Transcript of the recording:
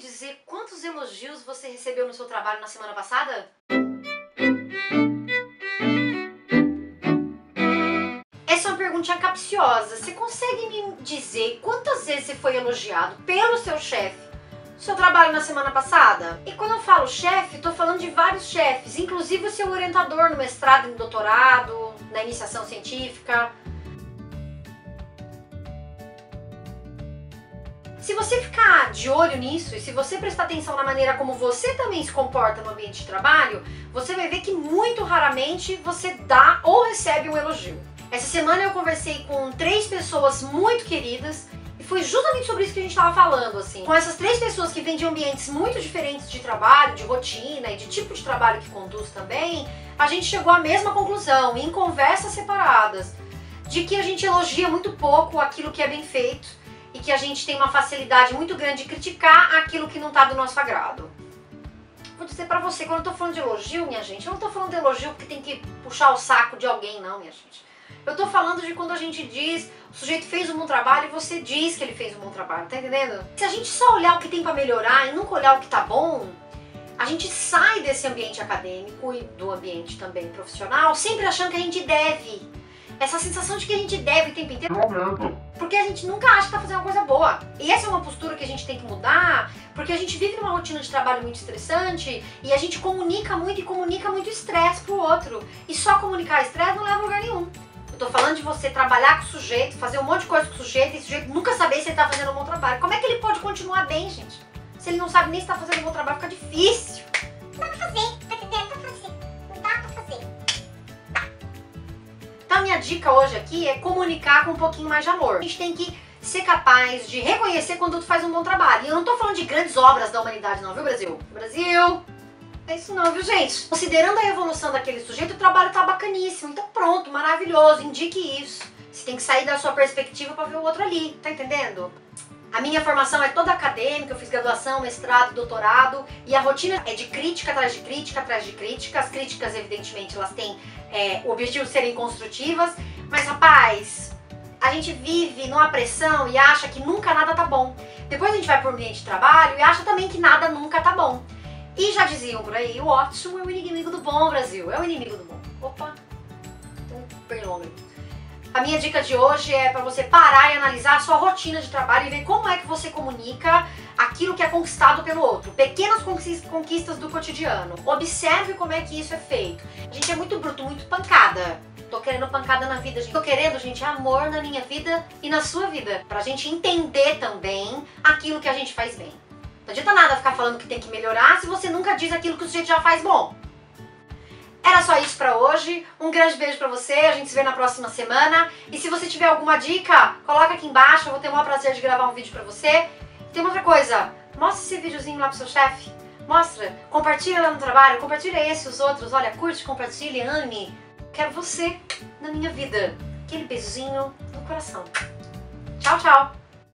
dizer quantos elogios você recebeu no seu trabalho na semana passada? Essa é uma perguntinha capciosa. Você consegue me dizer quantas vezes você foi elogiado pelo seu chefe no seu trabalho na semana passada? E quando eu falo chefe, estou falando de vários chefes, inclusive o seu orientador no mestrado e no doutorado, na iniciação científica. Se você ficar de olho nisso e se você prestar atenção na maneira como você também se comporta no ambiente de trabalho, você vai ver que muito raramente você dá ou recebe um elogio. Essa semana eu conversei com 3 pessoas muito queridas e foi justamente sobre isso que a gente estava falando, assim. Com essas 3 pessoas que vêm de ambientes muito diferentes de trabalho, de rotina e de tipo de trabalho que conduz também, a gente chegou à mesma conclusão, em conversas separadas, de que a gente elogia muito pouco aquilo que é bem feito e que a gente tem uma facilidade muito grande de criticar aquilo que não está do nosso agrado. Vou dizer pra você, quando eu tô falando de elogio, minha gente, eu não tô falando de elogio porque tem que puxar o saco de alguém, não, minha gente. Eu tô falando de quando a gente diz, o sujeito fez um bom trabalho e você diz que ele fez um bom trabalho, tá entendendo? Se a gente só olhar o que tem pra melhorar e nunca olhar o que tá bom, a gente sai desse ambiente acadêmico e do ambiente também profissional sempre achando que a gente deve. Essa sensação de que a gente deve o tempo inteiro, porque a gente nunca acha que tá fazendo uma coisa boa. E essa é uma postura que a gente tem que mudar, porque a gente vive numa rotina de trabalho muito estressante e a gente comunica muito e comunica muito estresse pro outro. E só comunicar estresse não leva a lugar nenhum. Eu tô falando de você trabalhar com o sujeito, fazer um monte de coisa com o sujeito e o sujeito nunca saber se ele tá fazendo um bom trabalho. Como é que ele pode continuar bem, gente? Se ele não sabe nem se tá fazendo um bom trabalho, fica difícil. Dá pra fazer, tá entendendo? Dá pra fazer. Não dá pra fazer. Então a minha dica hoje aqui é comunicar com um pouquinho mais de amor. A gente tem que ser capaz de reconhecer quando tu faz um bom trabalho. E eu não tô falando de grandes obras da humanidade não, viu, Brasil? Brasil! É isso não, viu, gente? Considerando a evolução daquele sujeito, o trabalho tá bacaníssimo. Então pronto, maravilhoso, indique isso. Você tem que sair da sua perspectiva pra ver o outro ali, tá entendendo? A minha formação é toda acadêmica, eu fiz graduação, mestrado, doutorado, e a rotina é de crítica atrás de crítica atrás de crítica. As críticas, evidentemente, elas têm o objetivo de serem construtivas, mas, rapaz, a gente vive numa pressão e acha que nunca nada tá bom. Depois a gente vai pro ambiente de trabalho e acha também que nada nunca tá bom. E já diziam por aí, o ótimo é o inimigo do bom, Brasil, é o inimigo do bom. Opa, tem um pernome. A minha dica de hoje é para você parar e analisar a sua rotina de trabalho e ver como é que você comunica aquilo que é conquistado pelo outro. Pequenas conquistas do cotidiano. Observe como é que isso é feito. A gente é muito bruto, muito pancada. Tô querendo pancada na vida, gente. Tô querendo, gente, amor na minha vida e na sua vida. Pra gente entender também aquilo que a gente faz bem. Não adianta nada ficar falando que tem que melhorar se você nunca diz aquilo que o sujeito já faz bom. Era só isso pra hoje, um grande beijo pra você, a gente se vê na próxima semana. E se você tiver alguma dica, coloca aqui embaixo, eu vou ter o maior prazer de gravar um vídeo pra você. E tem uma outra coisa, mostra esse videozinho lá pro seu chefe, mostra, compartilha lá no trabalho, compartilha esse, os outros, olha, curte, compartilha, ame. Quero você na minha vida, aquele beijinho no coração. Tchau, tchau!